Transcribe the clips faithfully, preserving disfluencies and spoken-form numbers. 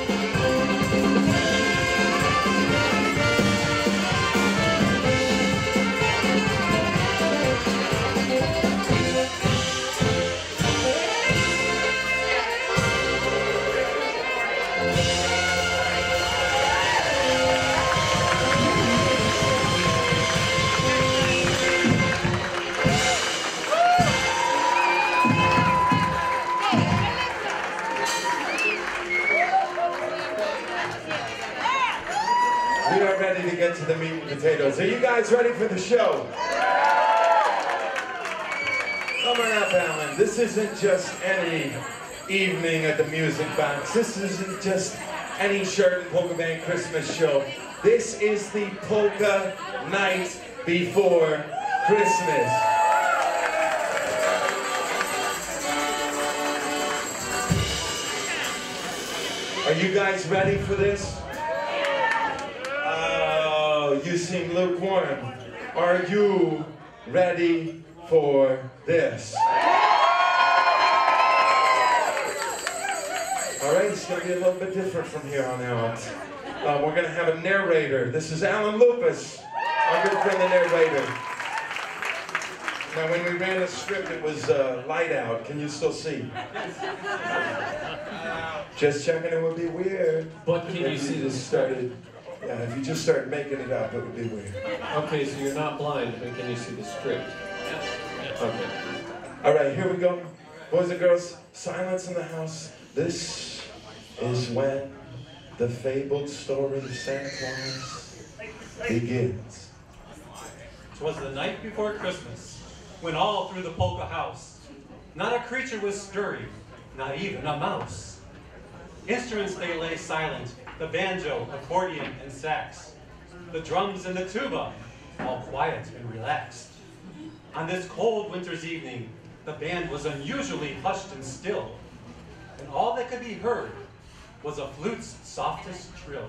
We are ready to get to the meat and potatoes. Are you guys ready for the show? Come on up, Alan. This isn't just any evening at the Music Box. This isn't just any Chardon Polka Band Christmas show. This is the polka night before Christmas. Are you guys ready for this? Oh, you seem lukewarm. Are you ready for this? All right, it's going to be a little bit different from here on out. Uh, we're going to have a narrator. This is Alan Lupas, our good friend the narrator. Now, when we ran the script, it was uh, light out. Can you still see? Just checking, it would be weird. But can you see the started? Yeah, if you just started making it up, it would be weird. Okay, so you're not blind, but can you see the script? Okay. All right, here we go. Boys and girls, silence in the house. This is when the fabled story of Santa Claus begins. 'Twas the night before Christmas, when all through the polka house, not a creature was stirring, not even a mouse. Instruments they lay silent, the banjo, accordion, and sax, the drums and the tuba, all quiet and relaxed. On this cold winter's evening, the band was unusually hushed and still, and all that could be heard was a flute's softest trill.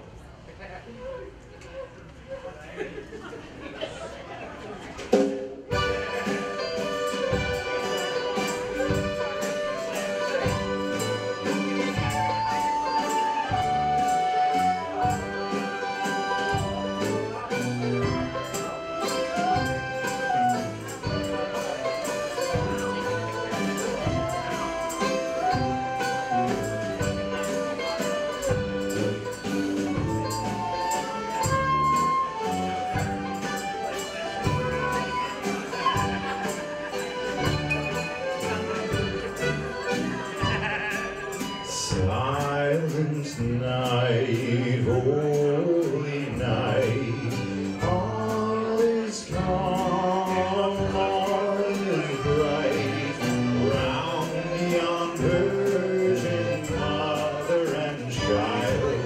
Silent night, holy night, all is calm, all is bright, round yon virgin mother and child,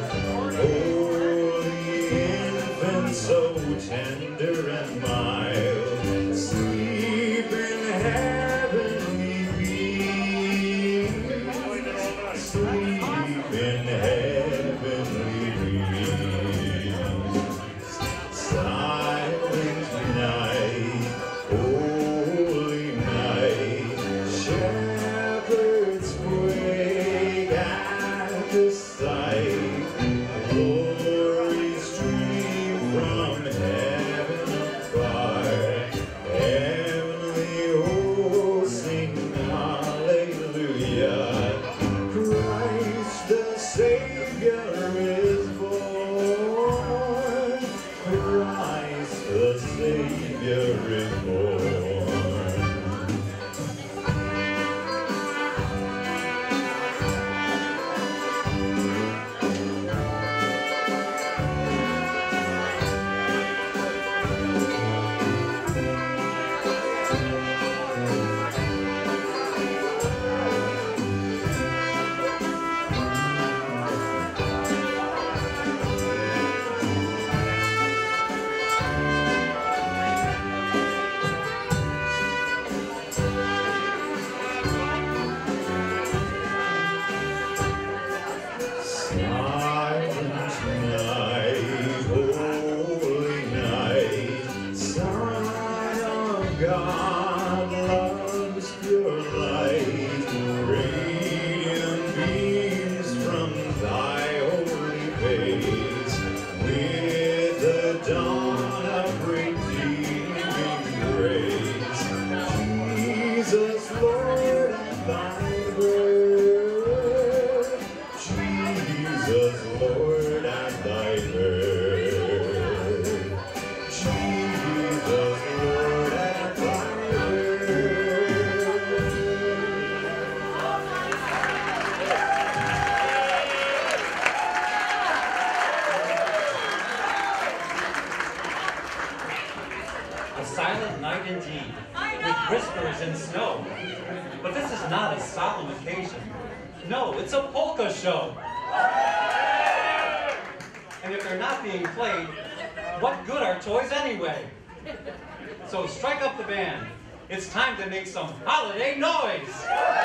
holy infant so tender and mild, sleep in heavenly peace, sleep in heavenly peace. Silent night, holy night, shepherds quake at the sight, glory stream from heaven afar, heavenly hosts sing hallelujah. Christ the Savior is born. Christ the Savior is born. and snow. But this is not a solemn occasion. No, it's a polka show. And if they're not being played, what good are toys anyway? So strike up the band. It's time to make some holiday noise.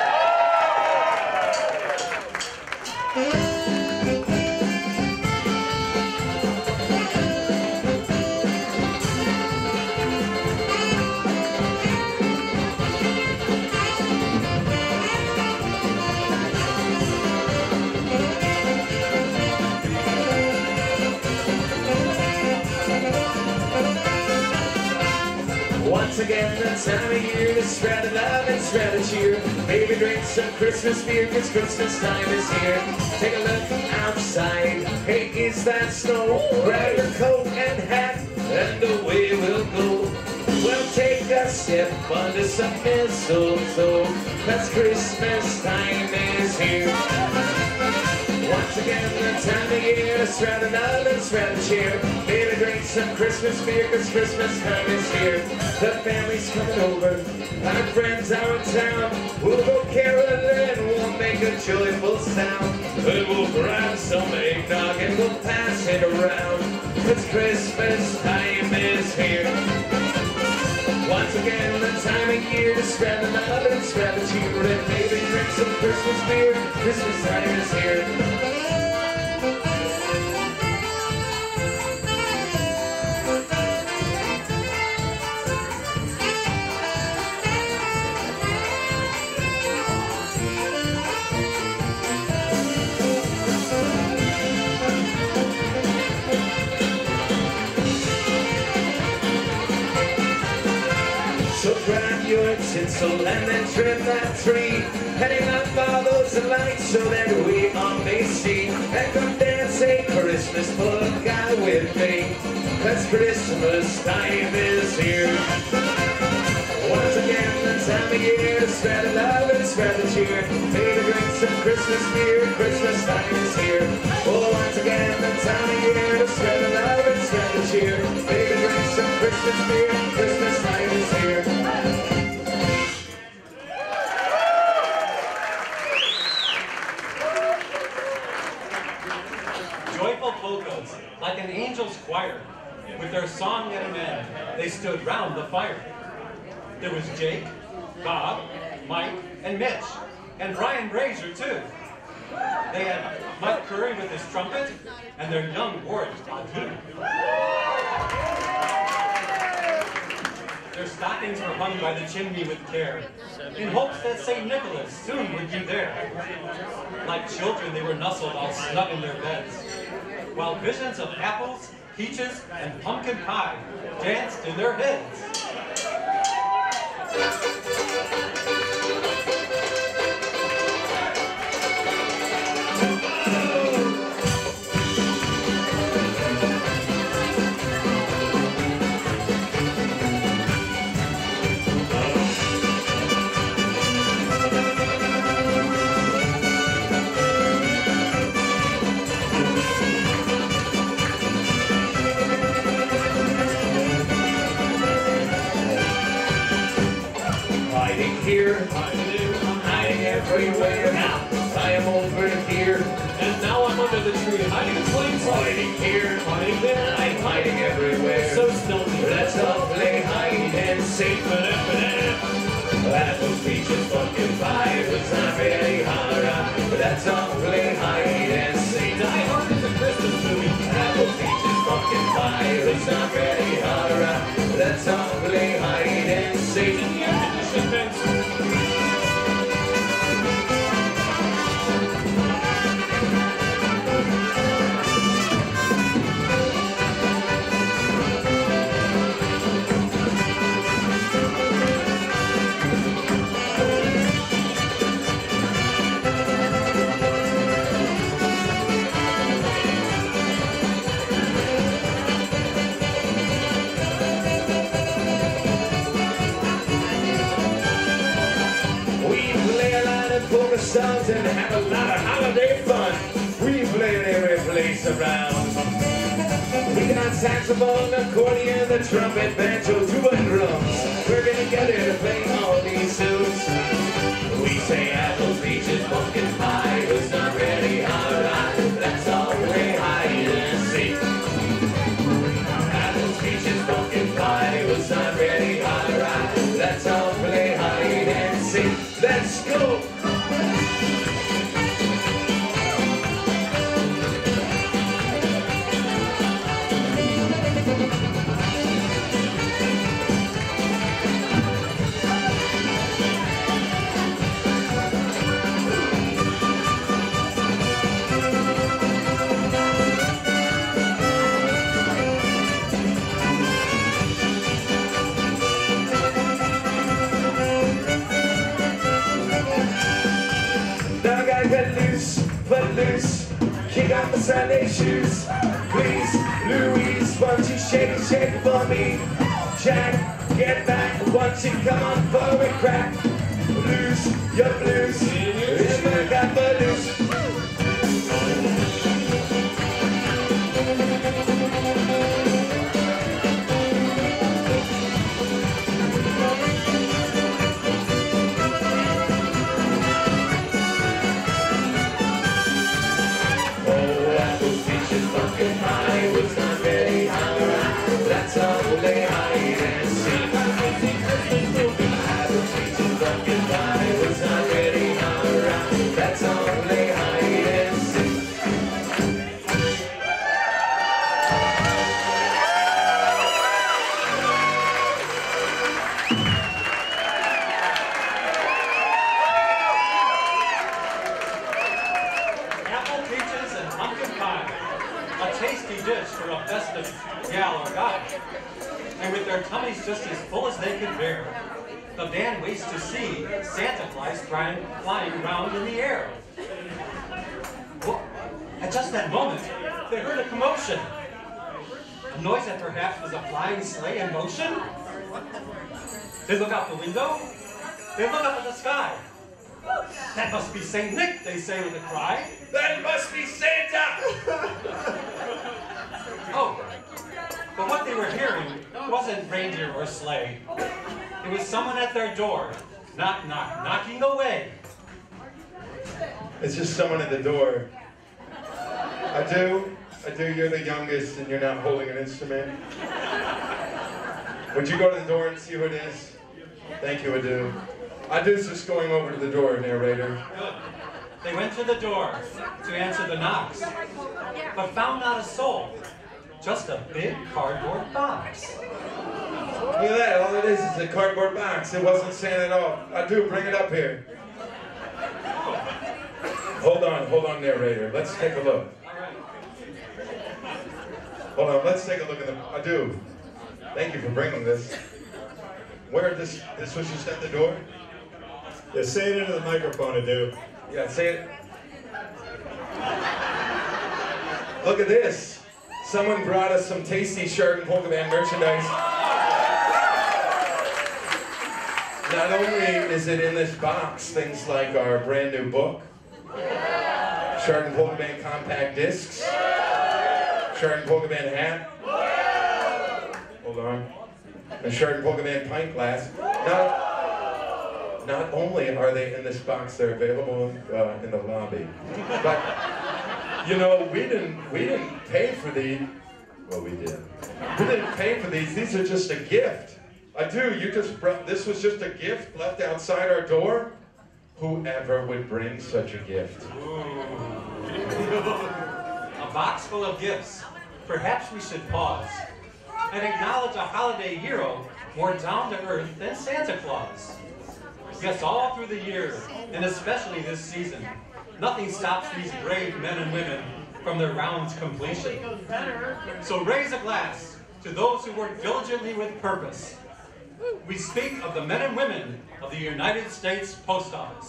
Once again, the time of year to spread the love and spread the cheer. Maybe drink some Christmas beer, cause Christmas time is here. Take a look outside, hey, is that snow? Grab your coat and hat, and away we'll go. We'll take a step under some mistletoe, cause Christmas time is here. Once again, the time of year to spread the love and spread the cheer. Maybe drink some Christmas beer, cause Christmas time is here. The family's coming over, our friends are in town. We'll go caroling, we'll make a joyful sound. And we'll grab some eggnog and we'll pass it around, cause Christmas time is here. Once again, the time of year to spread the love and spread the cheer. And maybe drink some Christmas beer, Christmas time is here. So grab your tinsel and then trim that tree, heading up all those lights so that we all may see. And come dance a Christmas polka with me, cause Christmas time is here. Once again, the time of year to spread the love and spread the cheer. Maybe drink some Christmas beer, Christmas time is here. Oh, once again, the time of year to spread the love and spread the cheer. Maybe drink some Christmas beer, Christmas time is here. Joyful polkas, like an angel's choir, with their song at an end, they stood round the fire. There was Jake, Bob, Mike, and Mitch, and Brian Brazier too. They had Mike Curry with his trumpet, and their young ward, Adu. Their stockings were hung by the chimney with care, in hopes that Saint Nicholas soon would be there. Like children, they were nestled all snug in their beds, while visions of apples, peaches, and pumpkin pie danced in their heads. Here, I'm hiding everywhere. Now I am over here, And now I'm under the tree, hiding in plain sight. hiding here, Hiding there, I'm hiding everywhere. so stealthy. Let's all play hide and seek. Apples, peaches, pumpkin pie, it's not really hard. Let's all play hide and seek. Die Hard is a Christmas movie. Apples, peaches, pumpkin pie, it's not really hard. Let's all play hide and seek. In the air conditioning vents. Polka songs and have a lot of holiday fun. We play it every place around. We got saxophone, accordion, the trumpet, banjo, tuba, and drums. We're getting together to play all these got my Sunday shoes. Please, Louise, won't you shake it, shake it for me? Jack, get back, won't you come on for a crack? Blues, your blues, in my got the blues. And with their tummies just as full as they could bear, the band waits to see Santa Claus flying, flying around in the air. Well, at just that moment, they heard a commotion. A noise that perhaps was a flying sleigh in motion. They look out the window. They look up at the sky. That must be Saint Nick, they say with a cry. That must be Santa! Oh. But what they were hearing wasn't reindeer or sleigh. It was someone at their door, knock, knock, knocking away. It's just someone at the door. I do, I do, you're the youngest and you're not holding an instrument. Would you go to the door and see who it is? Thank you, Adu. Adu's just going over to the door, narrator. Good. They went to the door to answer the knocks, but found not a soul. Just a big cardboard box. Look at that, all it is is a cardboard box. It wasn't Santa at all. I do, bring it up here. Hold on, hold on, narrator. Let's take a look. Hold on, let's take a look at the, I do. Thank you for bringing this. Where this, this was just at the door? Yeah, say it into the microphone, Adu. Yeah, say it. Look at this. Someone brought us some tasty Chardon Polka Band merchandise. Not only is it in this box, things like our brand new book, Chardon Polka Band compact discs, Chardon Polka Band hat, hold on, a Chardon Polka Band pint glass. Not, not only are they in this box, they're available uh, in the lobby. But, you know, we didn't, we didn't pay for these. Well, we did. We didn't pay for these. These are just a gift. I do. You just brought, this was just a gift left outside our door? Whoever would bring such a gift? A box full of gifts. Perhaps we should pause and acknowledge a holiday hero more down to earth than Santa Claus. Yes, all through the year, and especially this season, nothing stops these brave men and women from their round's completion. So raise a glass to those who work diligently with purpose. We speak of the men and women of the United States Post Office.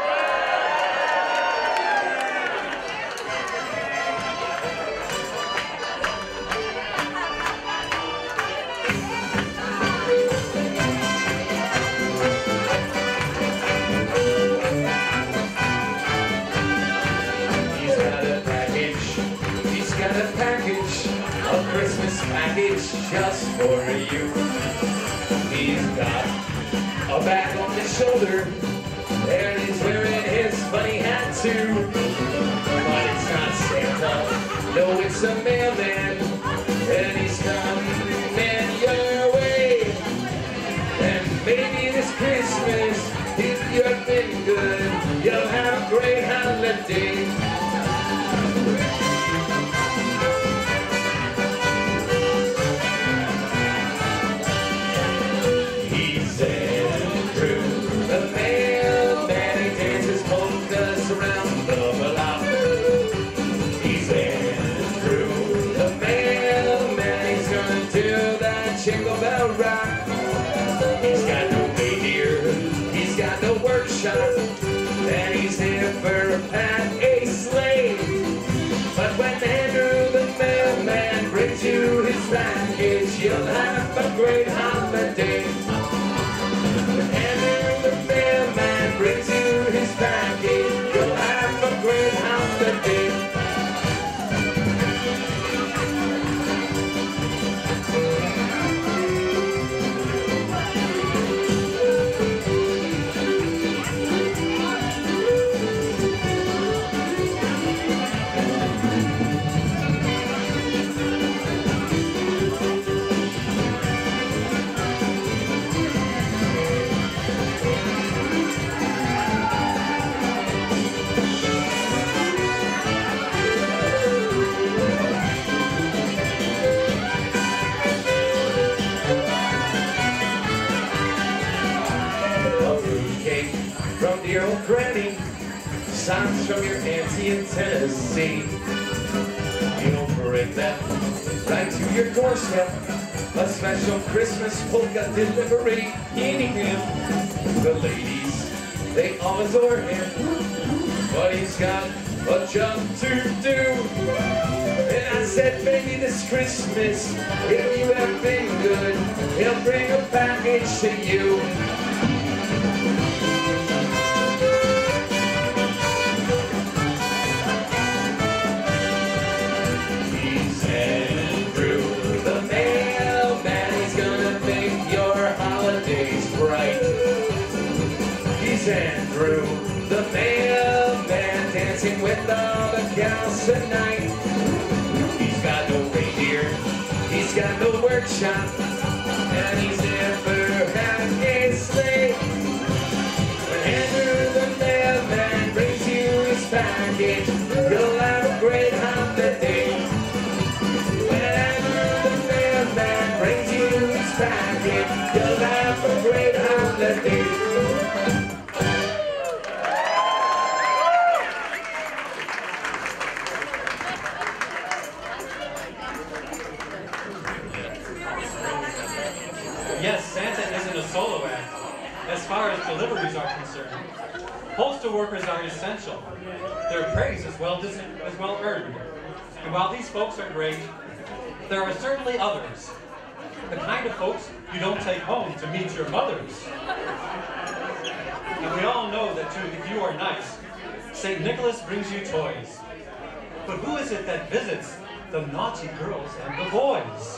Package just for you. He's got a bag on his shoulder, and he's wearing his funny hat too. But it's not Santa, no, it's a mailman, and he's coming your way. And maybe this Christmas, if you've been good, you'll have a great holiday. Around the block. He's in through you'll have a great holiday. When Andrew the mailman brings you his package, you'll have a great holiday. From dear old granny, songs from your auntie in Tennessee. You'll bring that right to your doorstep, a special Christmas polka delivery. The ladies, they all adore him, but he's got a job to do. And I said, baby, this Christmas, if you have been good, he'll bring a package to you. Andrew, the mailman, dancing with all the gals tonight. He's got no reindeer, he's got no workshop, and he's never had a sleigh. When Andrew, the mailman, brings you his package, you'll have a great holiday. When Andrew, the mailman, brings you his package, you'll have a great holiday. Yes, Santa isn't a solo act, as far as deliveries are concerned. Postal workers are essential. Their praise is well, is well earned. And while these folks are great, there are certainly others. The kind of folks you don't take home to meet your mothers. And we all know that too, if you are nice, Saint Nicholas brings you toys. But who is it that visits the naughty girls and the boys?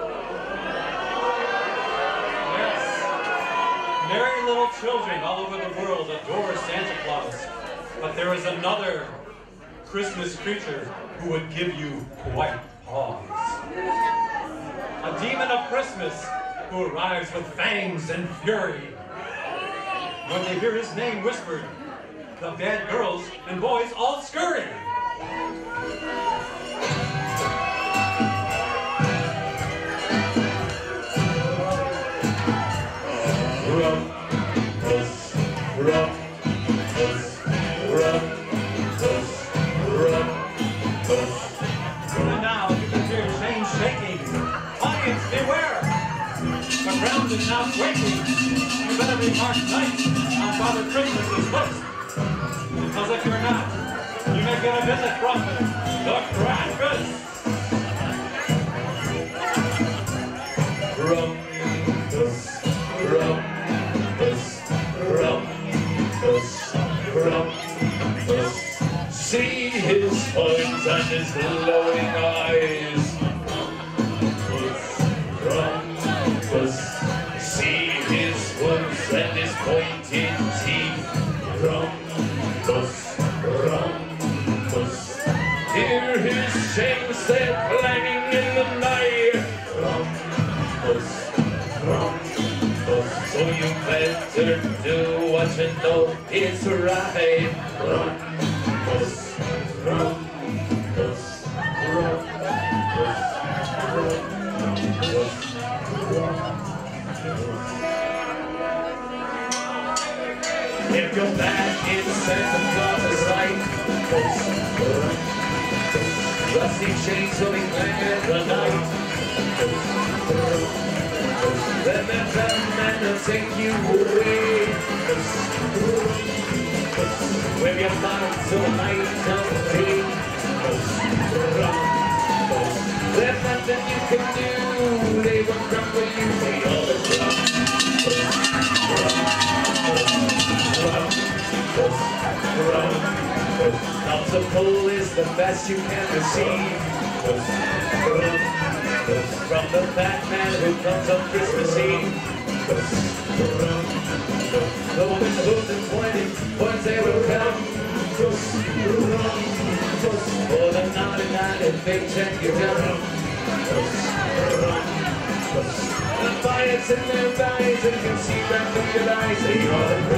Merry little children all over the world adore Santa Claus, but there is another Christmas creature who would give you quite pause. A demon of Christmas who arrives with fangs and fury. When they hear his name whispered, the bad girls and boys all scurry. Krampus, Krampus, Krampus, Krampus. And now you can hear chains shaking. Audience, beware! The ground is now quaking. You better be marked nice on Father Christmas's list. Because if you're not, you may get a visit from the Krampus. Krampus, Krampus, Krampus, Krampus. See his horns and his glowing eyes. Krampus, see his hooves and his pointed teeth. Krampus, Krampus, hear his chains, they're clanging in the night. Krampus, Krampus, so you better do what you know is right. Krampus, Krampus, Krampus, Krampus, Krampus. If you're back in Santa Claus's sight, rusty chains will be clanging the night. Then there's a man to take you away. Wave your bottom till the night of day. There's nothing you can do, they won't crumb when you see all the Crumbs of coal is the best you can receive from the fat man who comes on Christmas Eve. Though with the hooves and pointing, points they will come. For the ninety-nine and big check you done. The fire's in their eyes, and you can see that from your eyes. They are the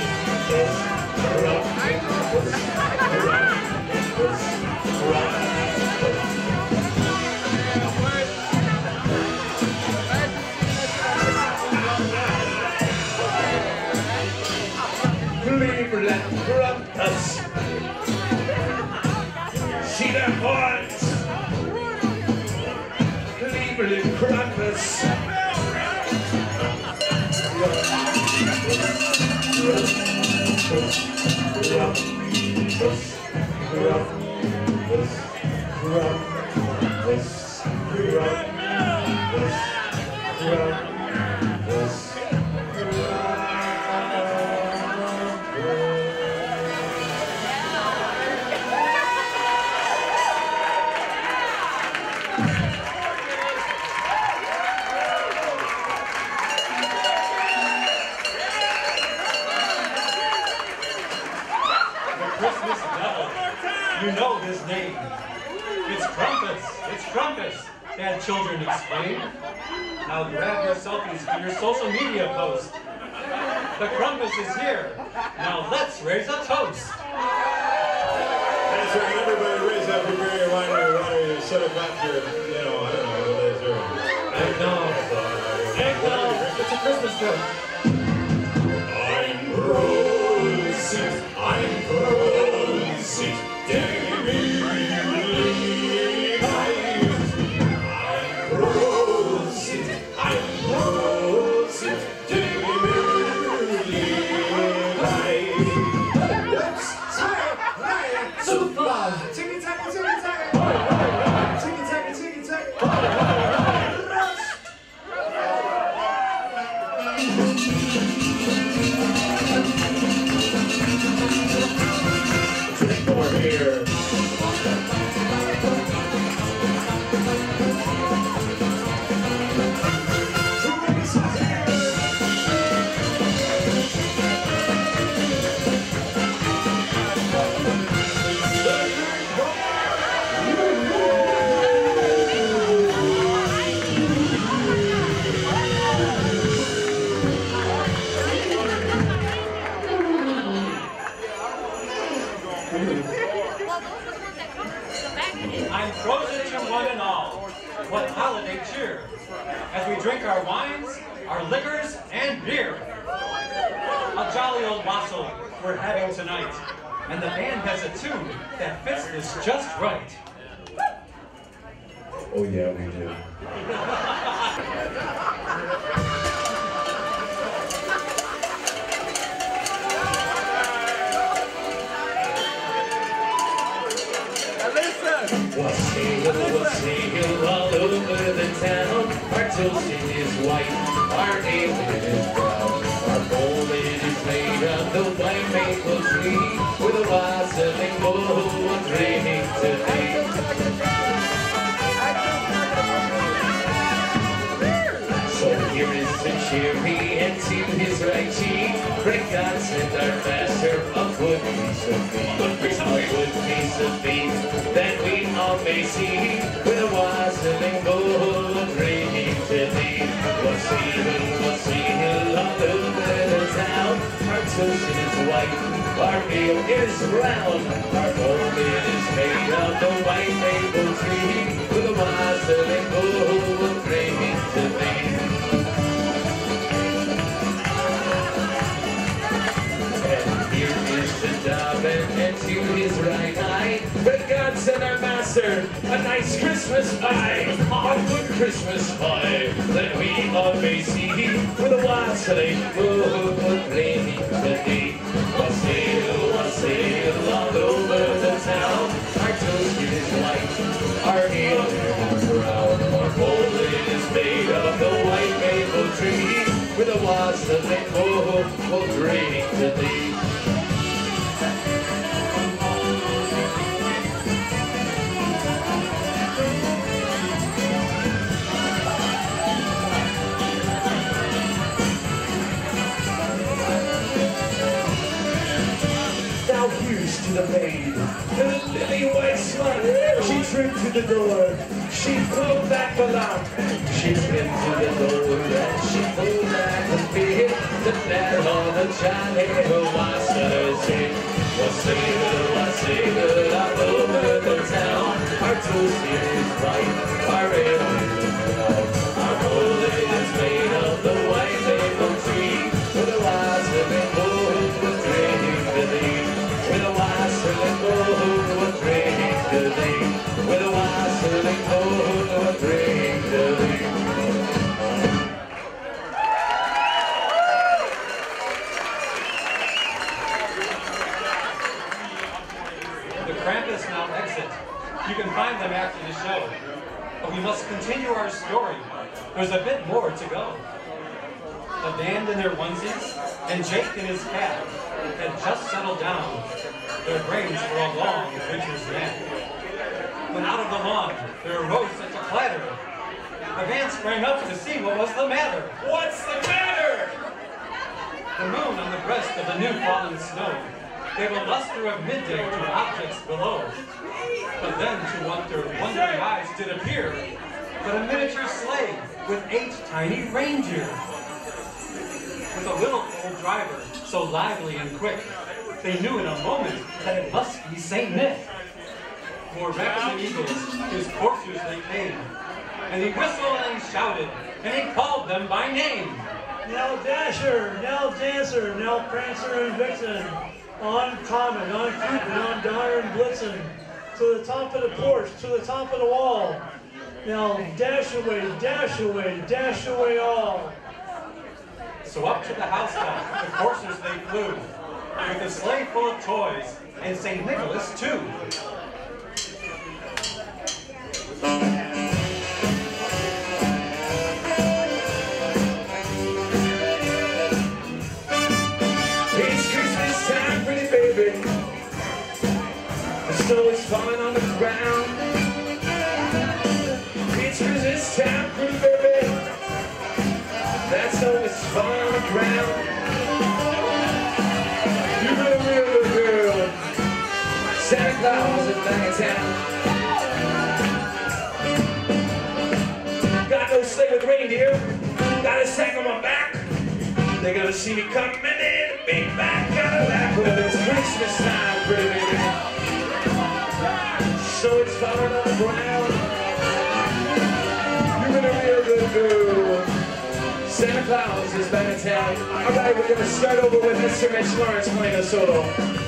Cleveland Krampus. See their horns. Cleveland Krampus. Christmas devil. You know his name. It's Krampus. It's Krampus. Had children explain. Now grab your selfies for your social media post. The Krampus is here. Now let's raise a toast. That's right. Everybody raise up your beer, your wine, or your water. You set up after, you know, I don't know what it is. Or... Eggnog. Eggnog. It's a Christmas joke. I'm rosy. I'm rosy. Davy Lee. I'm rosy. I'm rosy. Davy Lee. Let's tie so far. Ticky tacky, ticky tacky. Ticky tacky, ticky tacky. Drink more beer. I'm frozen to one and all. What holiday cheer! As we drink our wines, our liquors, and beer. A jolly old wassail we're having tonight, and the band has a tune that fits this just right. Oh yeah, we do. Wassail, wassail all over the town. Our toasting is white, our ale is brown. Our bowl lid is made of the white maple tree, with a wassailing bowl of drink to thee. So here is to cheery and to his right cheek. Great God send our master a good piece of beef, a good piece of beef that we all may see, with a wassailing bowl of drink to thee. Wassail, wassail all over the town. Our toast is white, our ale is brown. Our bowl is made of the white maple tree, with a wassailing bowl of drink to thee. And to his right eye, but God sent our master a nice Christmas pie, a good Christmas pie that we all may see, with a wassailing bowl of drink to thee. Wassail, wassail all over the town. Our toast is white, our ale is brown, our bowl is made of the white love will bring to thee. Now here's to the maid, the lily white slut. She tripped to the door, she pulled back the lock. She tripped to the door and she pulled back the bed. The net on the Johnny who wants to say, what's good, what's good, all over the town. Our toast is white, our ale is brown. Our clothing is made of the white maple tree. With a wise living gold will drink the thee. With a wise living gold will drink the thee. With a wise living gold will drink the thee. The Krampus now exit. You can find them after the show. But we must continue our story. There's a bit more to go. The band in their onesies and Jake in his cab had just settled down, their brains for a long winter's nap. When out of the lawn there arose such a clatter, the band sprang up to see what was the matter. What's the matter? The moon on the breast of the new fallen snow gave a luster of midday to objects below. But then to what their wondering eyes did appear, but a miniature sleigh with eight tiny reindeer. With a little old driver, so lively and quick, they knew in a moment that it must be Saint Nick. More rapid than eagles, his coursers they came, and he whistled and he shouted, and he called them by name. Now Dasher, now Dancer, now Prancer and Vixen, on Comet, on Cupid, on Donner and Blitzen, to the top of the porch, to the top of the wall. Now dash away, dash away, dash away all. So up to the housetop, the coursers they flew, with a sleigh full of toys, and Saint Nicholas too. It's Christmas time, pretty baby. The snow is falling on the ground. It's Christmas time, pretty baby. That snow is falling on the ground. You've been a real good girl. Santa Claus is back in town. Got no sleigh with reindeer. Got a sack on my back. They're gonna see me coming in a big back Cadillac. Well, it's Christmas time, pretty baby. So it's falling on the ground. You've been a real good girl. Santa Claus is back in town. All right, we're gonna start over with Mister Mitch Lawrence playing a solo.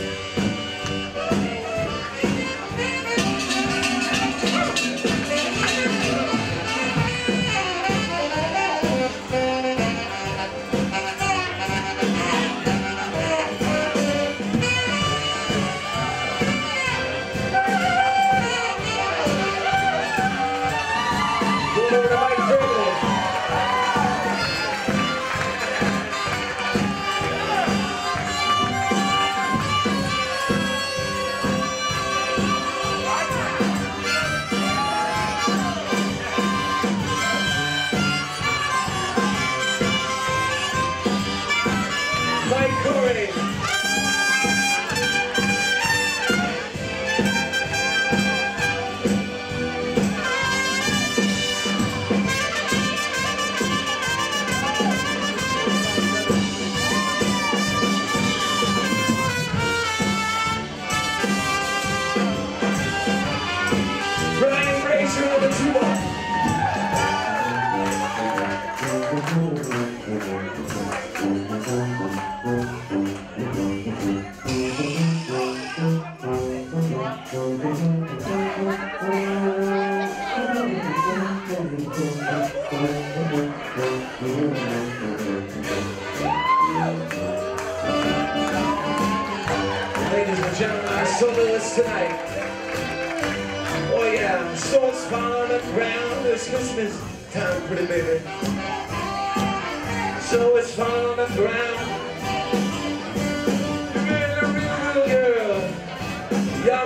Ladies and gentlemen, our soloist tonight. Oh yeah, souls fall on the ground. It's Christmas time, pretty baby. So it's falling on the ground.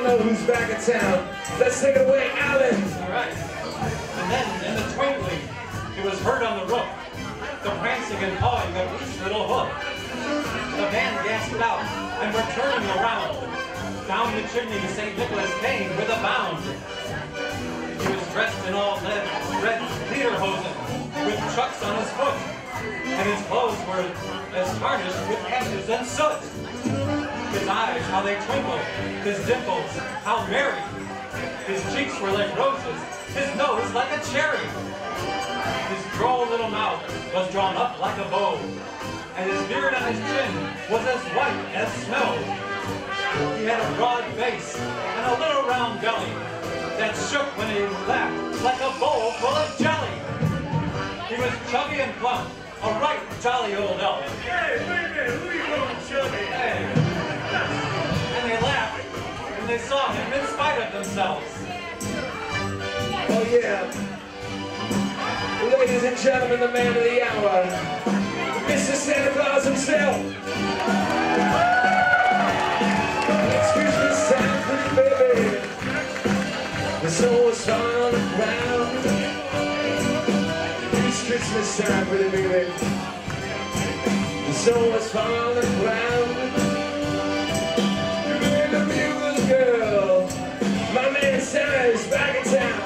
know who's back in town. Let's take it away, Alan. All right. And then, in the twinkling, it was heard on the roof, the prancing and pawing of each little hoof. The band gasped out and were turning around. Down the chimney Saint Nicholas came with a bound. He was dressed in all red, red lederhosen, with chucks on his foot, and his clothes were as tarnished with ashes and soot. His eyes, how they twinkled, his dimples, how merry. His cheeks were like roses, his nose like a cherry. His droll little mouth was drawn up like a bow, and his beard on his chin was as white as snow. He had a broad face and a little round belly that shook when he laughed like a bowl full of jelly. He was chubby and plump, a right jolly old elf. Hey, wait a minute, who are you calling chubby? Hey. And they laughed when they saw him in spite of themselves. Oh yeah. Ladies and gentlemen, the man of the hour, Mister Santa Claus himself. It's Christmas time, pretty baby. The snow is falling on the ground. It's Christmas time, pretty baby. The snow is falling on the ground. You're in a beautiful girl. My man Santa is back in town.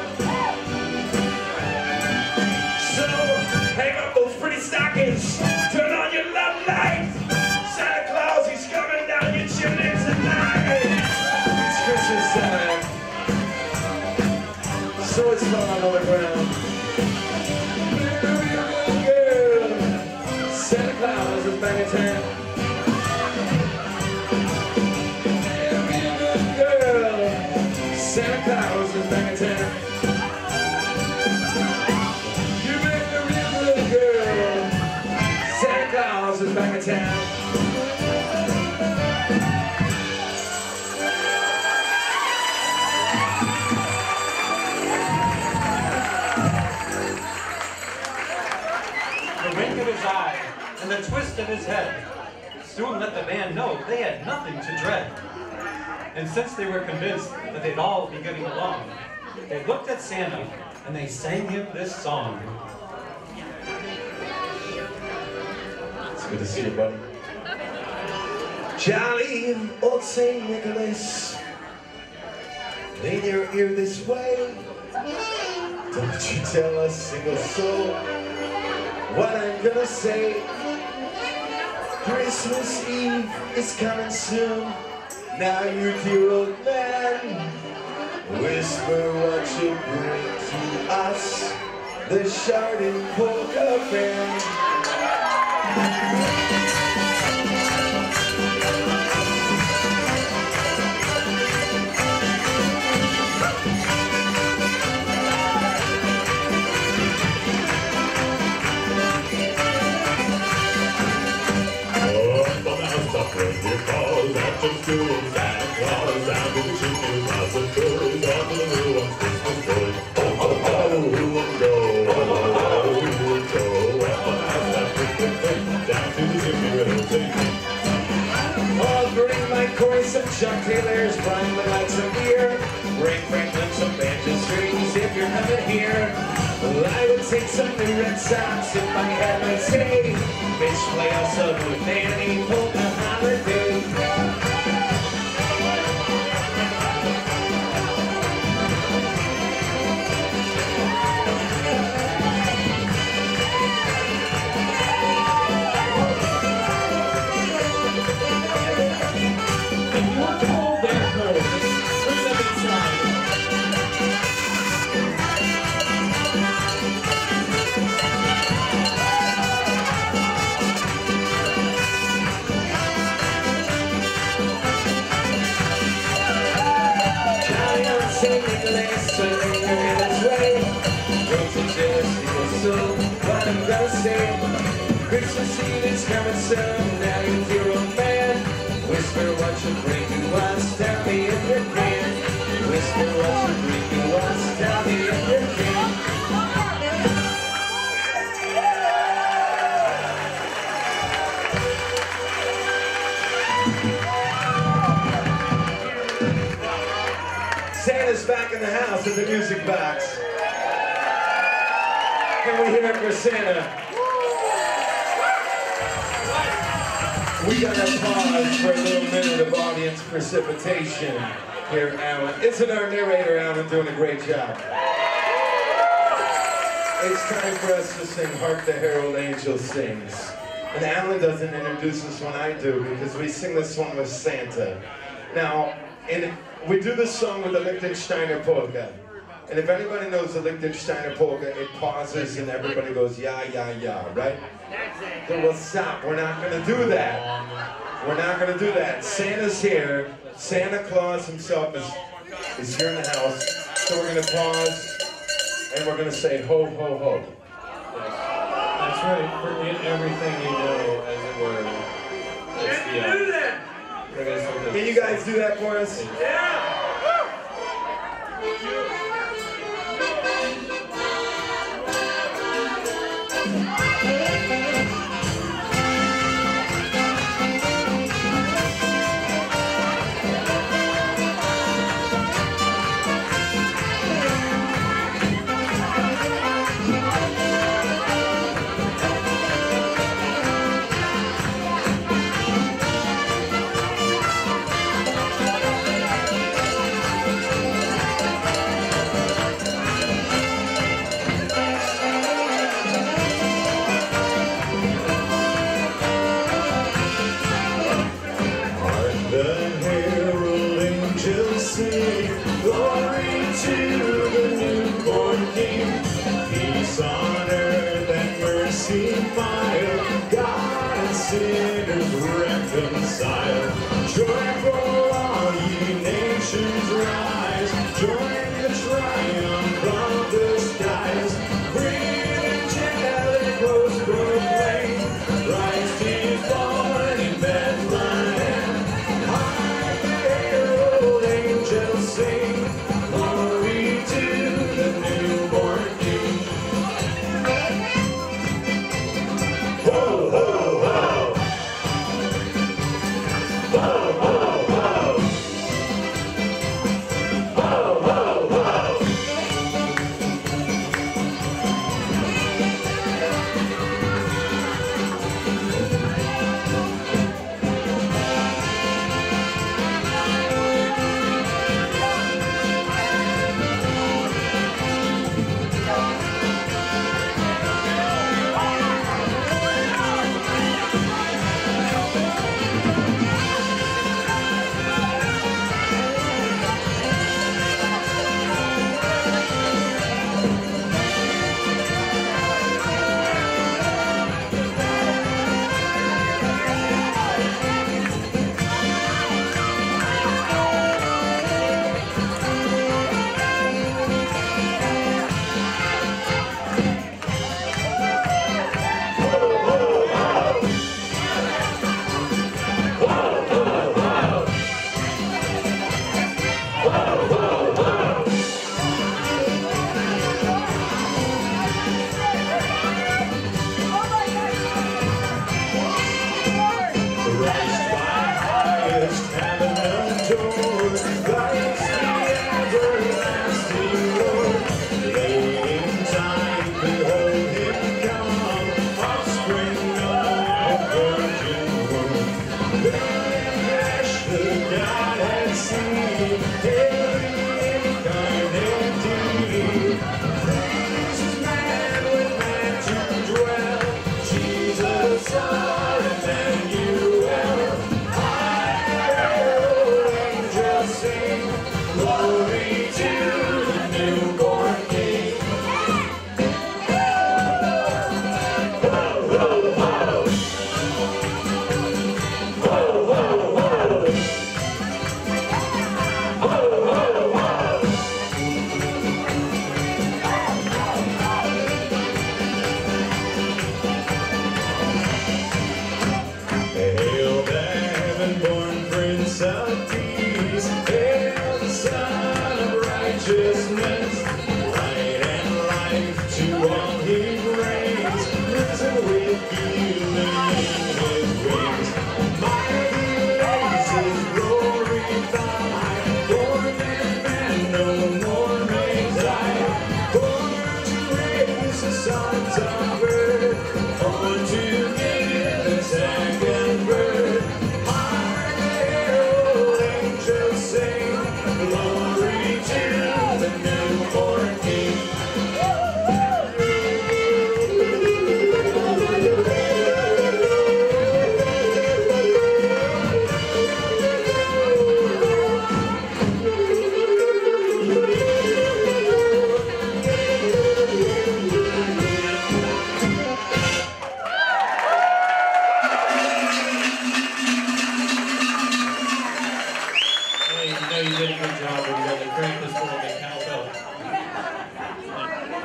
So hang up those pretty stockings. Turn on your love light. Santa Claus, he's coming down your chimney tonight. It's Christmas time. So it's falling on the ground. Beautiful girl. Santa Claus is back in town. Beautiful girl. Santa Claus is back in town. You make a real good girl. Santa Claus is back in town. The wink of his eye and the twist of his head soon let the band know they had nothing to dread. And since they were convinced that they'd all be getting along, they looked at Santa and they sang him this song. It's good to see you, buddy. Jolly old Saint Nicholas, lean your ear this way. Don't you tell a single soul what I'm gonna say. Christmas Eve is coming soon. Now you dear old man, whisper what you bring to us, the Chardon Polka band. Chuck Taylor's Brian would like some beer. Bring Franklin some banjo strings if you're coming here. Well, I would take some new Red Sox if I had my say. Bitch, play us up with Danny Polka holiday. What I'm gonna say, Christmas Eve is coming soon. Now you dear old man, whisper what you bring to us. Tell me if you can. Whisper what you bring to us. Tell me if you can. the house at the music box. Can we hear it for Santa? We got to pause for a little minute of audience precipitation here, Alan. Isn't our narrator, Alan, doing a great job? It's time for us to sing Hark the Herald Angels Sings. And Alan doesn't introduce this one, I do, because we sing this one with Santa. Now, in, we do this song with the Liechtensteiner Polka. And if anybody knows the Liechtensteiner Polka, it pauses and everybody goes, yeah, yeah, yeah, right? So we'll stop. We're not going to do that. We're not going to do that. Santa's here. Santa Claus himself is, is here in the house. So we're going to pause and we're going to say ho, ho, ho. That's right. Forget everything you know, as it were. It's the, uh, do that? we're gonna start Can you guys do that for us? Yeah. Reconcile. Joyful all ye nations rise. Join the triumph of the skies. Bring angelic hosts proclaim. Christ is born in Bethlehem. Hark the herald angels sing. Glory to the newborn King. Ho, ho, ho!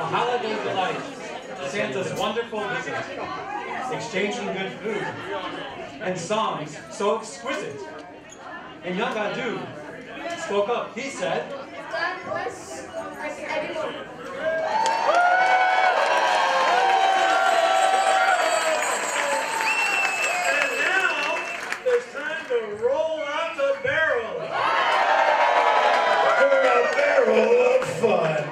holiday delight, Santa's wonderful visit, exchanging good food, and songs so exquisite. And young Adu spoke up. He said, God bless everyone. And now, it's time to roll out the barrel. For a barrel of fun.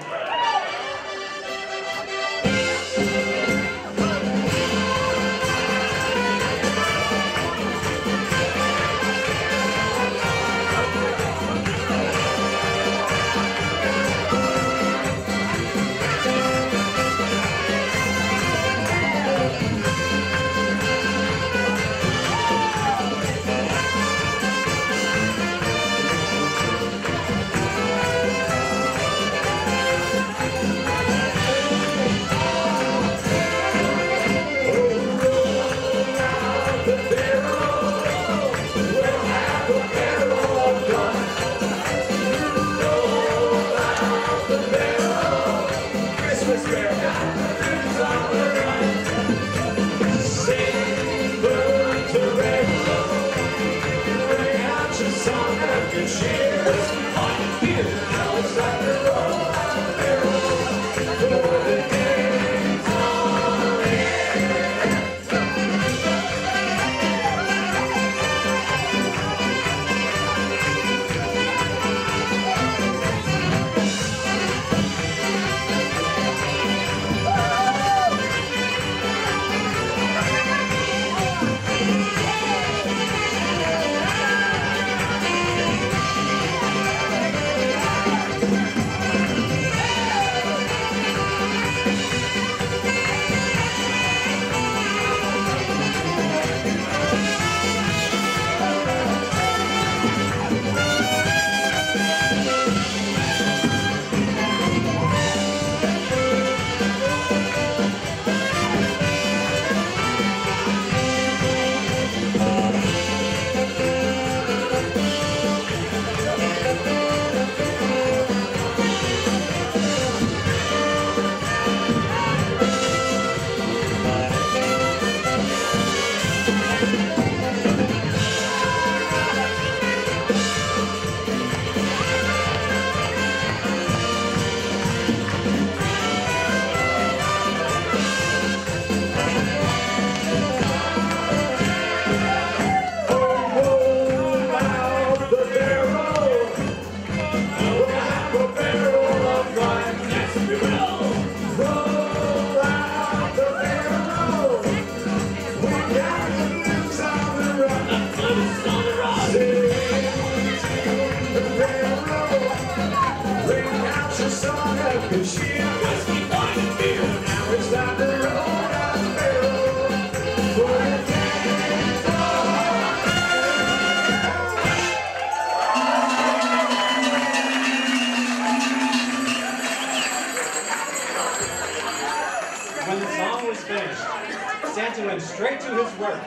When the song was finished, Santa went straight to his work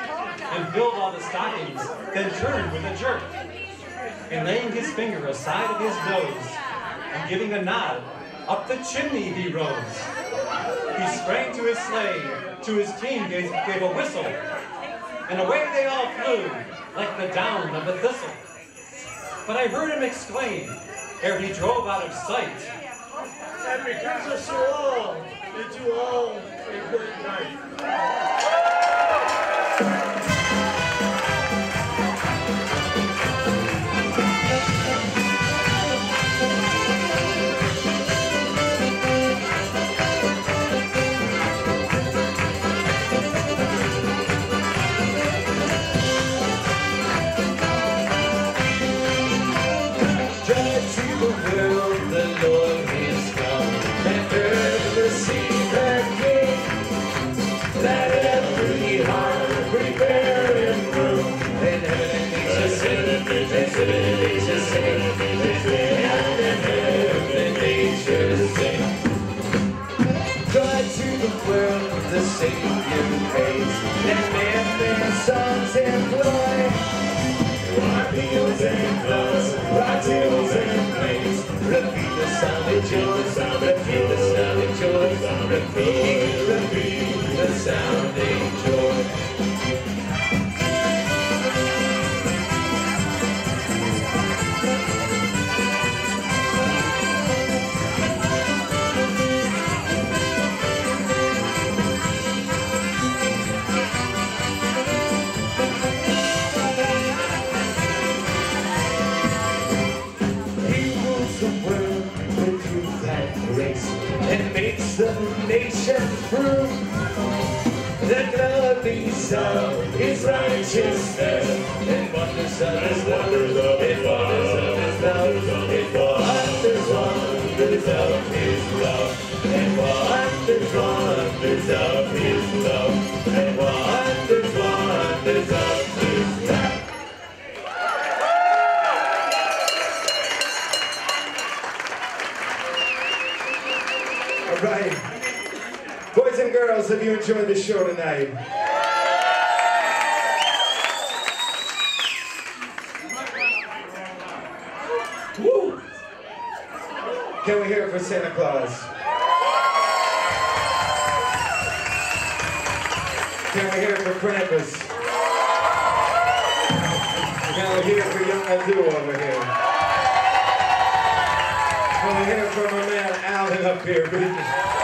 and filled all the stockings, then turned with a jerk. And laying his finger aside of his nose and giving a nod, up the chimney he rose. He sprang to his sleigh, to his team gave, gave a whistle, and away they all flew like the down of a thistle. But I heard him exclaim, ere he drove out of sight, And because of so all, into all a good night. That makes the nation prove the glory of his righteousness and wonders of his love, and wonders of his love, and wonders, wonders of his love, and wonders, wonders of his love, and wonders, wonders of his love. All right. Boys and girls, have you enjoyed the show tonight? Woo! Can we hear it for Santa Claus? Can we hear it for Krampus? Can we hear it for Young Adu over here? Can we hear it from our man Alan up here?